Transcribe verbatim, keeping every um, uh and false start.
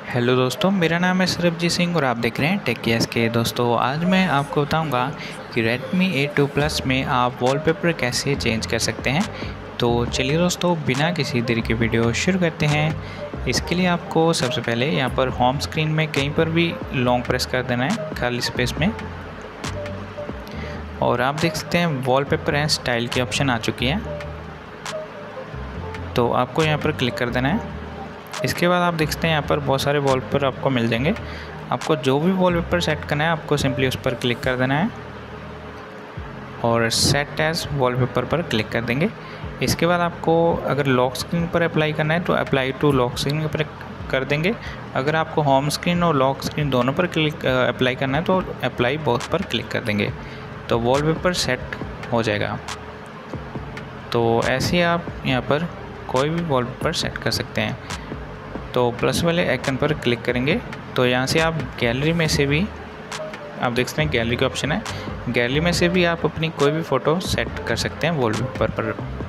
Hello दोस्तों, मेरा नाम है सरबजीत सिंह और आप देख रहे हैं टेक के। दोस्तों आज मैं आपको बताऊंगा कि Redmi ए टू प्लस में आप वॉलपेपर कैसे चेंज कर सकते हैं। तो चलिए दोस्तों, बिना किसी देरी के वीडियो शुरू करते हैं। इसके लिए आपको सबसे पहले यहाँ पर होम स्क्रीन में कहीं पर भी लॉन्ग प्रेस कर देना है खाली स्पेस में, और आप देख सकते हैं वॉलपेपर एंड स्टाइल की ऑप्शन आ चुकी है। तो आपको यहाँ पर क्लिक कर देना है। इसके बाद आप देख सकते हैं यहाँ पर बहुत सारे वॉलपेपर आपको मिल जाएंगे। आपको जो भी वॉलपेपर सेट करना है आपको सिंपली उस पर क्लिक कर देना है और सेट एज वॉलपेपर पर क्लिक कर देंगे। इसके बाद आपको अगर लॉक स्क्रीन पर अप्लाई करना है तो अप्लाई टू लॉक स्क्रीन पर कर देंगे। अगर आपको होम स्क्रीन और लॉक स्क्रीन दोनों पर क्लिक अप्लाई करना है तो अप्लाई बोथ पर क्लिक कर देंगे, तो वॉलपेपर सेट हो जाएगा। तो ऐसे आप यहाँ पर कोई भी वॉलपेपर सेट कर सकते हैं। तो प्लस वाले आइकन पर क्लिक करेंगे तो यहाँ से आप गैलरी में से भी आप देख सकते हैं गैलरी का ऑप्शन है। गैलरी में से भी आप अपनी कोई भी फ़ोटो सेट कर सकते हैं वॉलपेपर पर।